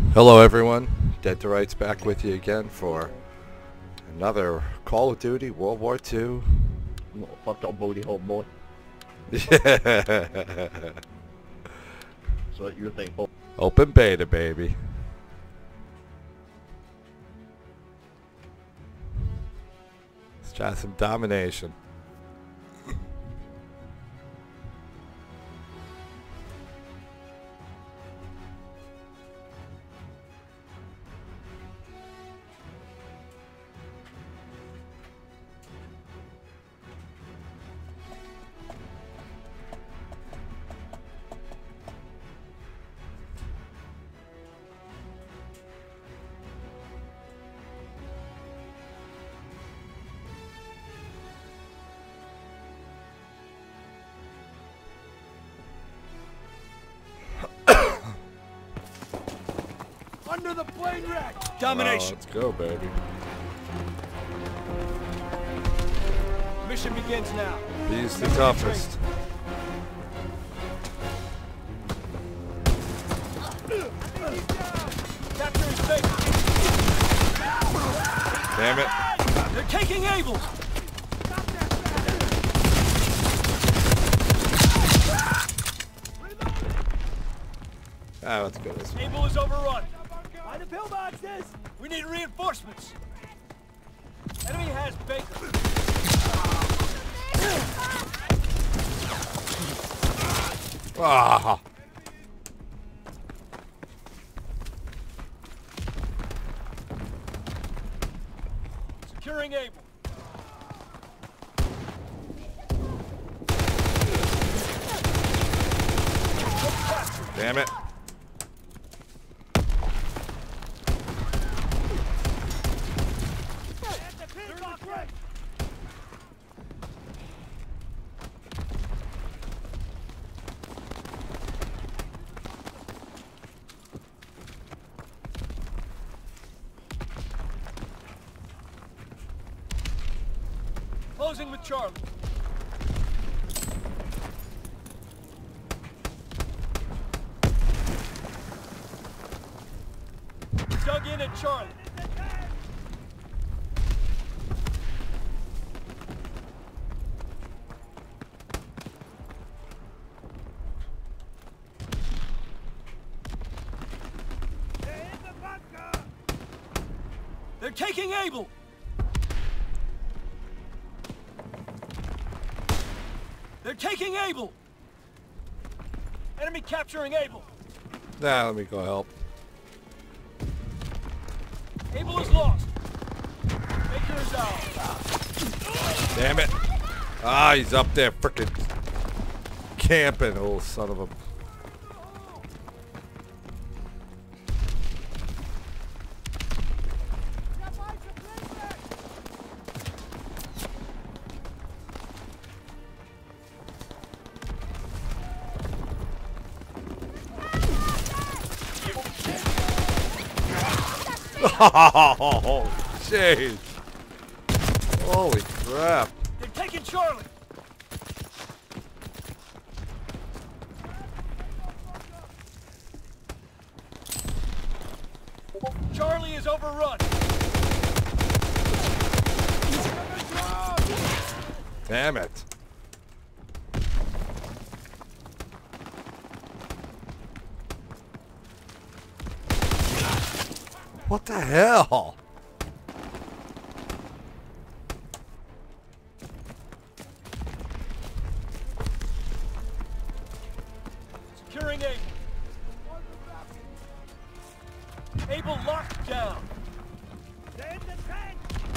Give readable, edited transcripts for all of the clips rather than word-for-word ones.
Hello everyone, Dead to Rights back with you again for another Call of Duty World War II. Fuck that booty hole, boy. Yeah. So what you think? Oh, Open beta, baby. Let's try some domination. Under the plane rack! Domination. Let's go, baby. Mission begins now. He's the toughest. Capture his base. Damn it. They're taking Able! Ah, let's go this way. Able is overrun. Find the pillboxes! We need reinforcements. Enemy has Baker. Ah. Securing Able. Damn it. Closing with Charlie. Dug in at Charlie. They're taking Able! They're taking Able! Enemy capturing Able! Nah, let me go help. Able is lost. Baker is out. Damn it. Ah, he's up there frickin' camping, old son of a... Oh, jeez. Holy crap. They're taking Charlie! Charlie is overrun! Damn it. What the hell? Securing Able. Able locked down. They're in the tank!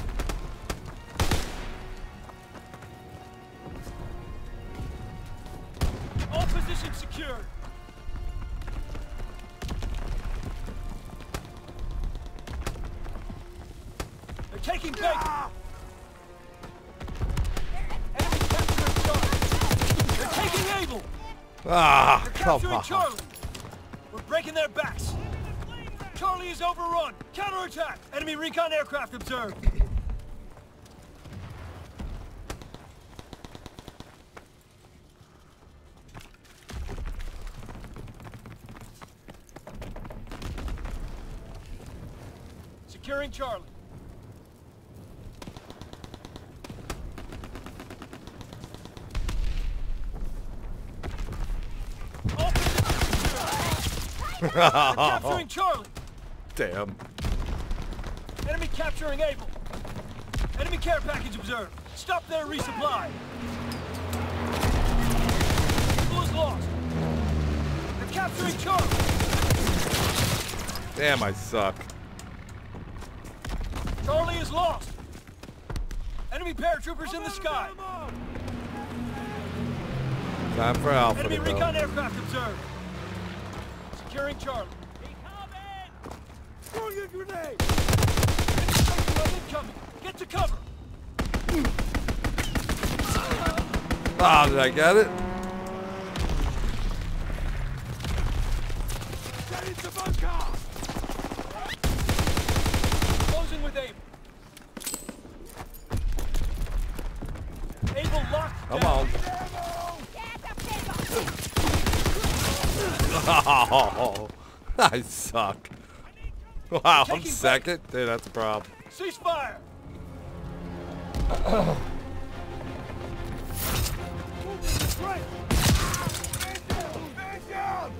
All positions secured. They're taking Baker. Enemy capturing Charlie. They're taking Able. Ah, They're come capturing on. Charlie. We're breaking their backs. Charlie is overrun. Counterattack. Enemy recon aircraft observed. Securing Charlie. Capturing Charlie. Damn. Enemy capturing Able. Enemy care package observed. Stop their resupply. Able is lost. They're capturing Charlie. Damn, I suck. Charlie is lost. Enemy paratroopers in the sky. Time for Alpha Enemy to go. recon aircraft observed. Securing Charlie. Throwing a grenade! Incoming! Get to cover! Ah, did I get it? Get into bunker! Closing with Able. Able locked Come down. on. Oh, I suck. Wow, I'm Taking second? Dude, that's a problem. Ceasefire! Right. Man down!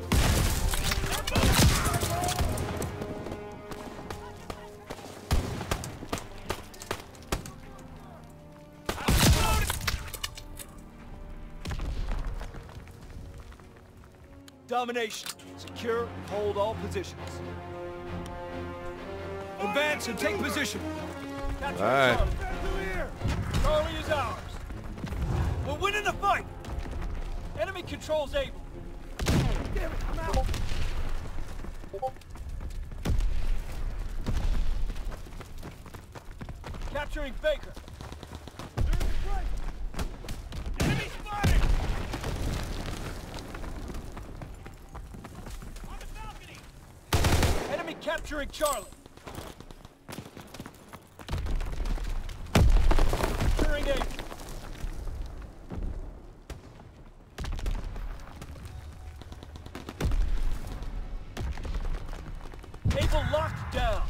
Domination. Secure, hold all positions. Advance and take position. Capture Alright. Charlie. Charlie is ours. We're winning the fight. Enemy controls Able. Damn it, I'm out. Capturing Baker. Enemy spotted! On the balcony! Enemy capturing Charlie. Securing Able. Able locked down.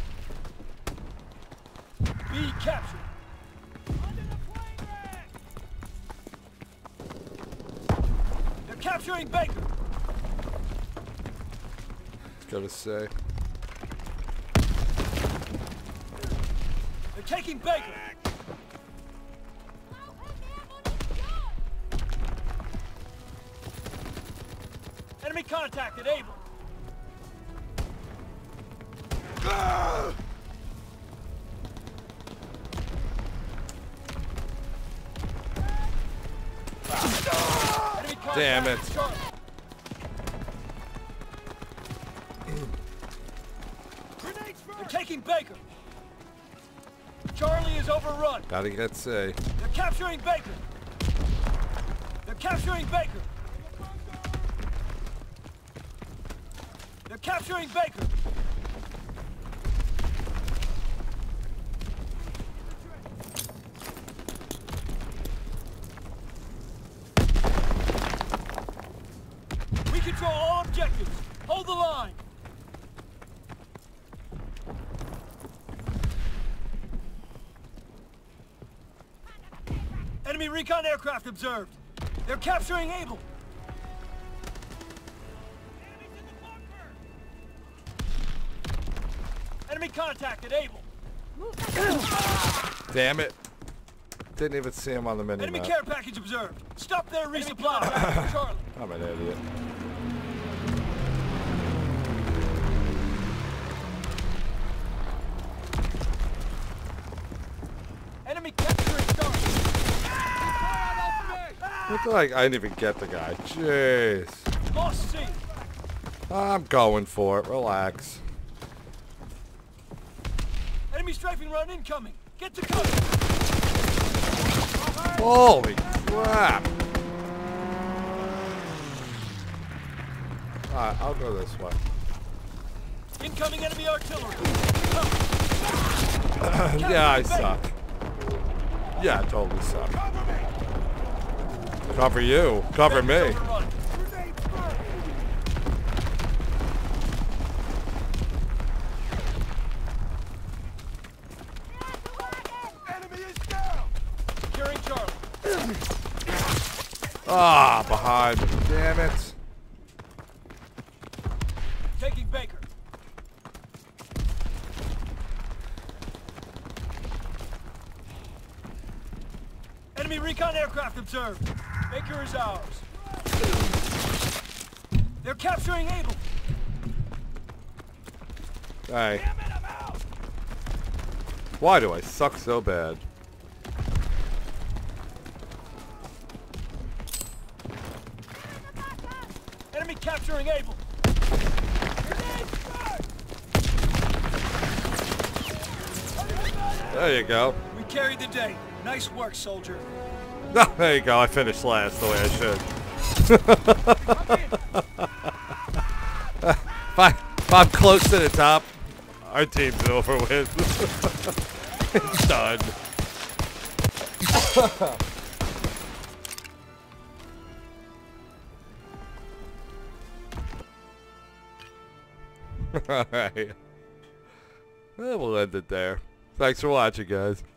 B captured. Under the plane rack. They're capturing Baker. Gotta say. They're taking Baker. Enemy contacted Able. Enemy Damn it. contacted Charlie. They're taking Baker. Charlie is overrun. Gotta get C. They're capturing Baker. They're capturing Baker. They're capturing Baker. We control all objectives. Hold the line. Enemy recon aircraft observed. They're capturing Able. Enemy contacted Able. Damn it. Didn't even see him on the Enemy minimap. care package observed. Stop their resupply. Charlie. I'm an idiot. Enemy capturing Charlie. Look like I didn't even get the guy. Jeez. Lost C. I'm going for it. Relax. Enemy strafing run incoming. Get to cover. Holy crap. Alright, I'll go this way. Incoming enemy artillery. Yeah, I suck. Yeah, I totally suck. Cover you. Cover me. Overrun. Ah, behind me. Damn it. Taking Baker. Enemy recon aircraft observed. Baker is ours. They're capturing Able. Hey. Damn it, I'm out! Why do I suck so bad? Enemy capturing Able. There you go. We carried the day. Nice work, soldier. No, there you go. I finished last the way I should. if I'm close to the top, our team's over with. It's done. Alright. We'll end it there. Thanks for watching, guys.